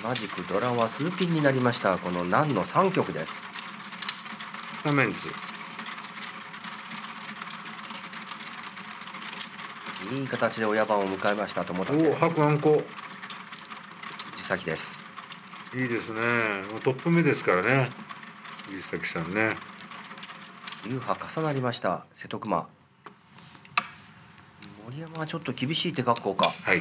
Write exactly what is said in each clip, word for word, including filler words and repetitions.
同じくドラは数ピンになりました。この難のさん局です。 画面図。 いい形で親番を迎えました友武。 お、白あんこ。 藤崎です。 いいですね。もうトップ目ですからね。藤崎さんね。 流派重なりました瀬戸熊。森山はちょっと厳しい手格好か。 はい。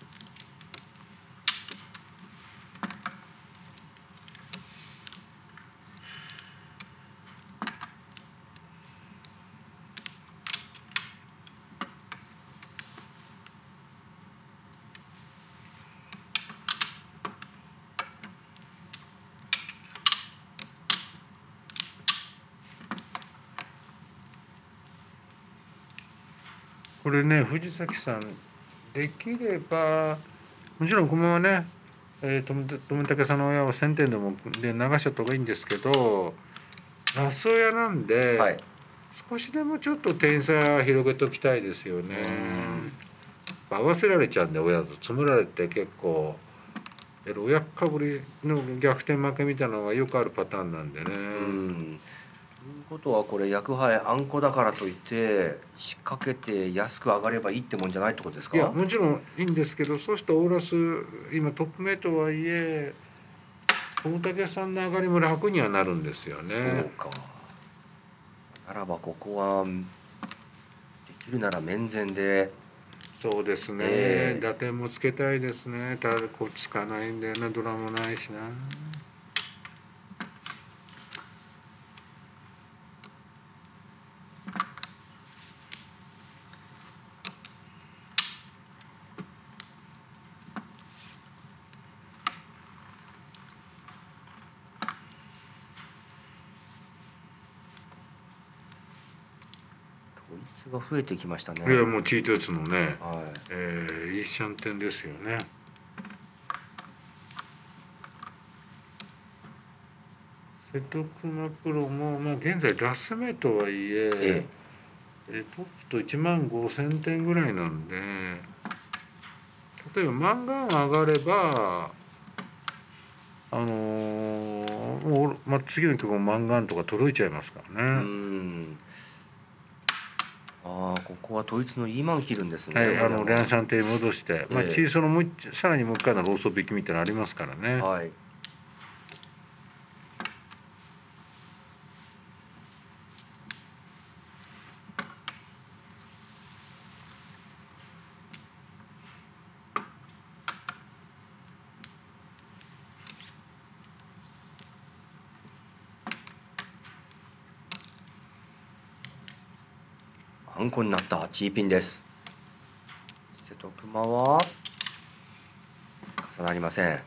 これね、藤崎さんできればもちろん駒はね、えー、友武さんの親は先手でもで流しちゃった方がいいんですけど、ラス親なんで、はい、少しでもちょっと点差広げておきたいですよね。合わせられちゃうんで親と詰められて結構親かぶりの逆転負けみたいなのがよくあるパターンなんでね。 うんということはこれ役配あんこだからといって仕掛けて安く上がればいいってもんじゃないってことですか？ いやもちろんいいんですけど、そうするとオーラス今トップメイトはいえ友武さんの上がりも楽にはなるんですよね。 そうか。ならばここはできるなら面前で。 そうですね、えー、打点もつけたいですね。ただこうつかないんだよな、ドラもないしな。 統一が増えてきましたね。 いやもうチートイツのね、 はい、 えー、いいシャンテンですよね。瀬戸熊プロも、まあ、現在ラス目とはいえええ、トップといちまんごせんてんぐらいなんで、例えばマンガン上がればあのー、もう、まあ、次の曲もマンガンとか届いちゃいますからね。うんああ、ここは統一のイーマン切るんですね。 はい、あのレアンシャンテに戻して、えー、まあチーソのもうさらにもう一回のローソ引きみたいなのありますからね。はい。 あんこになったチーピンです。瀬戸熊は重なりません。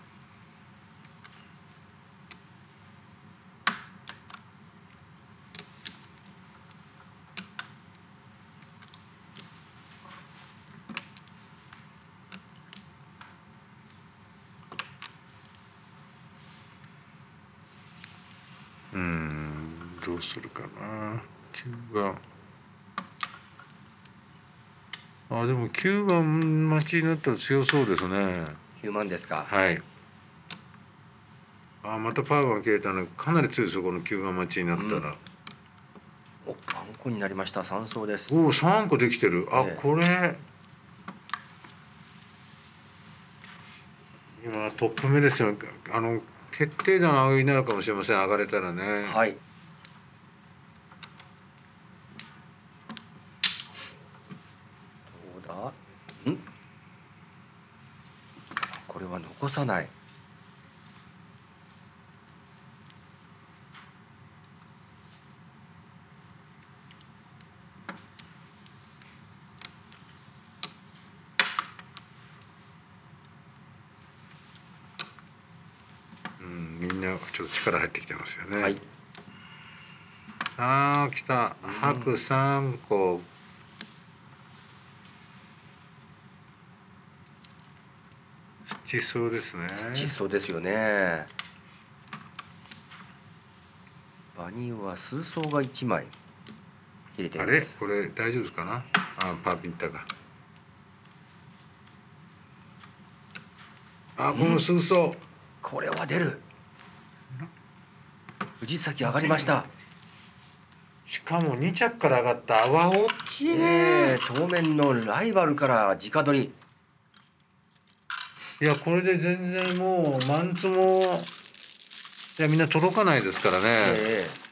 うん、どうするかな。きゅうばん。あ、でもきゅうばん待ちになったら強そうですね。 きゅうまんですか。 はい。あ、またパーが切れたのかなり強いですよ、このきゅうばん待ちになったら。うん、 お、あんこになりました。さん層です。 おお、さんこできてる。あ、ええ、これ今トップ目ですよ。あの決定打の上げになるかもしれません。上がれたらね。 はい。どうだ。ん。これは残さない。 うん、みんなちょっと力入ってきてますよね。 はい。 ああ、来た。白さんこ。七層ですね。 七層ですよね。場には数層がいちまい切れています。 あれ、これ大丈夫ですかな。あ、パーピンタが。あ、この数層。 これは出る。藤崎上がりました。 しかもに着から上がった泡大きいね、 えー、当面のライバルから直取り。 いやこれで全然もうマンツもいやみんな届かないですからね、 えー